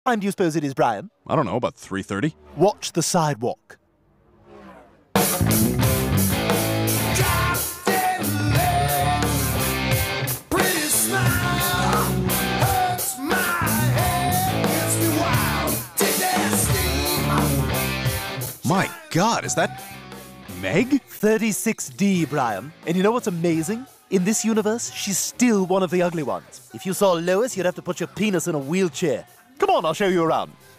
time do you suppose it is, Brian? I don't know, about 3:30. Watch the sidewalk. My God, is that Meg? 36D, Brian. And you know what's amazing? In this universe, she's still one of the ugly ones. If you saw Lois, you'd have to put your penis in a wheelchair. Come on, I'll show you around.